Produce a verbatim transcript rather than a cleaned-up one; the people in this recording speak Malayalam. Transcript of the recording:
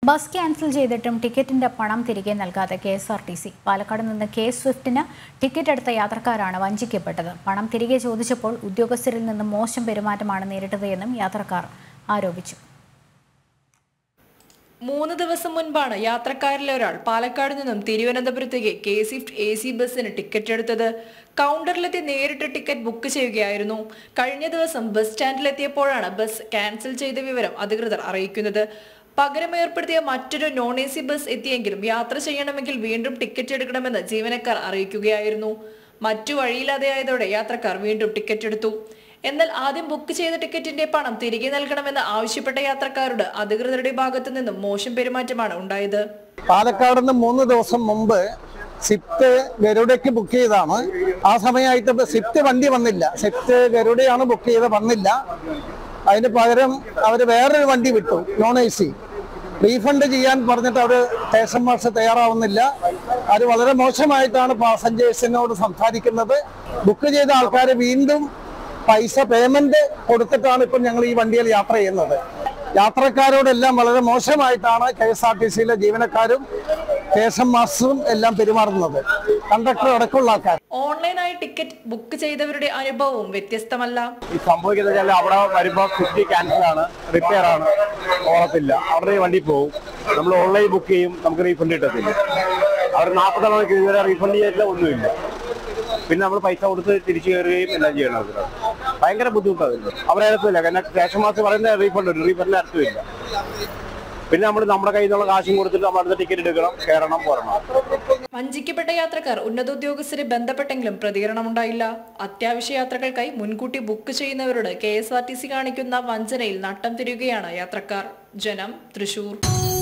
ബസ് ക്യാൻസൽ ചെയ്തിട്ടും ടിക്കറ്റിന്റെ പണം തിരികെ നൽകാതെ K S R T C. Palakkad നിന്ന് കെ സ്വിഫ്റ്റിന് ടിക്കറ്റ് എടുത്ത യാത്രക്കാരാണ് വഞ്ചിക്കപ്പെട്ടത്. പണം തിരികെ ചോദിച്ചപ്പോൾ ഉദ്യോഗസ്ഥരിൽ നിന്ന് മോശം പെരുമാറ്റമാണ് നേരിട്ടത് എന്നും യാത്രക്കാർ ആരോപിച്ചു. മൂന്ന് ദിവസം മുൻപാണ് യാത്രക്കാരിലെ ഒരാൾ പാലക്കാട് നിന്നും തിരുവനന്തപുരത്തേക്ക് കെ സ്വിഫ്റ്റ് എ സി ബസ്സിന് ടിക്കറ്റ് എടുത്തത്. കൗണ്ടറിലെത്തി നേരിട്ട് ടിക്കറ്റ് ബുക്ക് ചെയ്യുകയായിരുന്നു. കഴിഞ്ഞ ദിവസം ബസ് സ്റ്റാൻഡിലെത്തിയപ്പോഴാണ് ബസ് ക്യാൻസൽ ചെയ്ത വിവരം അധികൃതർ അറിയിക്കുന്നത്. പകരം ഏർപ്പെടുത്തിയ മറ്റൊരു നോൺ എ സി ബസ് എത്തിയെങ്കിലും യാത്ര ചെയ്യണമെങ്കിൽ വീണ്ടും ടിക്കറ്റ് എടുക്കണമെന്ന് ജീവനക്കാർ അറിയിക്കുകയായിരുന്നു. മറ്റു വഴിയില്ലാതെയായതോടെ യാത്രക്കാർ വീണ്ടും ടിക്കറ്റ് എടുത്തു. എന്നാൽ ആദ്യം ബുക്ക് ചെയ്ത ടിക്കറ്റിന്റെ പണം തിരികെ നൽകണമെന്ന് ആവശ്യപ്പെട്ട യാത്രക്കാരോട് അധികൃതരുടെ ഭാഗത്തു നിന്നും മോശം പെരുമാറ്റമാണ് ഉണ്ടായത്. പാലക്കാട് നിന്ന് മൂന്ന് ദിവസം മുമ്പ് സ്വിഫ്റ്റ് ഗരുഡയ്ക്ക് ബുക്ക് ചെയ്താണ്. ആ സമയമായിട്ട് സ്വിഫ്റ്റ് വണ്ടി വന്നില്ല. സ്വിഫ്റ്റ് ഗരുഡയാണ് ബുക്ക് ചെയ്ത് വന്നില്ല. അതിന് പകരം അവർ വേറൊരു വണ്ടി വിട്ടു, നോൺ എ സി. റീഫണ്ട് ചെയ്യാൻ പറഞ്ഞിട്ട് അവർ സ്റ്റേഷൻ മാസ്റ്റർ തയ്യാറാവുന്നില്ല. അത് വളരെ മോശമായിട്ടാണ് പാസഞ്ചേഴ്സിനോട് സംസാരിക്കുന്നത്. ബുക്ക് ചെയ്ത ആൾക്കാർ വീണ്ടും പൈസ പേയ്മെന്റ് കൊടുത്തിട്ടാണ് ഇപ്പം ഞങ്ങൾ ഈ വണ്ടിയിൽ യാത്ര ചെയ്യുന്നത്. യാത്രക്കാരോടെല്ലാം വളരെ മോശമായിട്ടാണ് കെ എസ് ആർ ടി സിയിലെ ജീവനക്കാരും സ്റ്റേഷൻ മാസ്റ്ററും എല്ലാം പെരുമാറുന്നത്, കണ്ടക്ടർ അടക്കമുള്ള ആൾക്കാർ. ഓൺലൈനായി ടിക്കറ്റ് ബുക്ക് ചെയ്തവരുടെ അനുഭവവും വ്യത്യസ്തമല്ല. ഈ സംഭവിക്കുന്നത് അവിടെ വരുമ്പോൾ ഫിഫ്റ്റി ക്യാൻസൽ ആണ്, റിപ്പയർ ആണ്, ഓടത്തില്ല. അവിടെ വണ്ടി പോകും. നമ്മൾ ഓൺലൈൻ ബുക്ക് ചെയ്യും, നമുക്ക് റീഫണ്ട് കിട്ടത്തില്ല. അവർ നാൽപ്പത് മണിക്ക് ഇതുവരെ റീഫണ്ട് ചെയ്തില്ല, ഒന്നുമില്ല. പിന്നെ നമ്മൾ പൈസ കൊടുത്ത് തിരിച്ചു കയറുകയും എല്ലാം ചെയ്യണം. ഭയങ്കര ബുദ്ധിമുട്ടാണ്. അവരെ അടുത്തില്ല. കാരണം സ്റ്റേഷൻ മാസ്റ്റർ പറയുന്ന റീഫണ്ട് ഉണ്ട്, റീഫണ്ടിന് അടുത്തുമില്ല. പിന്നെ നമ്മൾ നമ്മുടെ കയ്യിൽ നിന്നുള്ള കാശും കൊടുത്തിട്ട് നമ്മൾ അടുത്ത ടിക്കറ്റ് എടുക്കണം, കയറണം, പോരണം. വഞ്ചിക്കപ്പെട്ട യാത്രക്കാർ ഉന്നത ഉദ്യോഗസ്ഥരെ ബന്ധപ്പെട്ടെങ്കിലും പ്രതികരണമുണ്ടായില്ല. അത്യാവശ്യ യാത്രകൾക്കായി മുൻകൂട്ടി ബുക്ക് ചെയ്യുന്നവരോട് K S R T C കാണിക്കുന്ന വഞ്ചനയിൽ നട്ടം തിരിയുകയാണ് യാത്രക്കാർ. ജനം, തൃശൂർ.